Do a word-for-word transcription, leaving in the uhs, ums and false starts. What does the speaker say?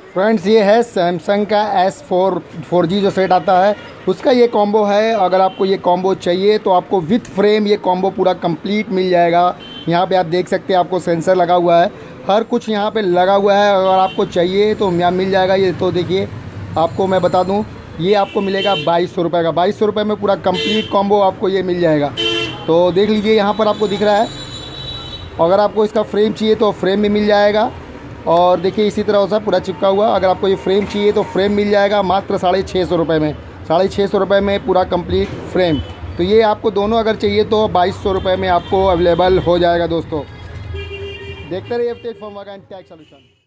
Friends ये है Samsung का एस फोर फोर जी जो सेट आता है उसका ये कॉम्बो है। अगर आपको ये कॉम्बो चाहिए तो आपको विथ फ्रेम ये कॉम्बो पूरा कंप्लीट मिल जाएगा। यहाँ पे आप देख सकते हैं आपको सेंसर लगा हुआ है, हर कुछ यहाँ पे लगा हुआ है। अगर आपको चाहिए तो यहाँ मिल जाएगा। ये तो देखिए आपको मैं बता दूँ, ये आपको मिलेगा बाईस सौ रुपये का। बाईस सौ रुपये में पूरा कंप्लीट कॉम्बो आपको ये मिल जाएगा। तो देख लीजिए यहाँ पर आपको दिख रहा है। अगर आपको इसका फ्रेम चाहिए तो फ्रेम भी मिल जाएगा। और देखिए इसी तरह से पूरा चिपका हुआ। अगर आपको ये फ्रेम चाहिए तो फ्रेम मिल जाएगा मात्र साढ़े छः सौ रुपये में। साढ़े छः सौ रुपये में पूरा कंप्लीट फ्रेम। तो ये आपको दोनों अगर चाहिए तो बाईस सौ रुपये में आपको अवेलेबल हो जाएगा दोस्तों। देखते रहिए tech form and tech solution.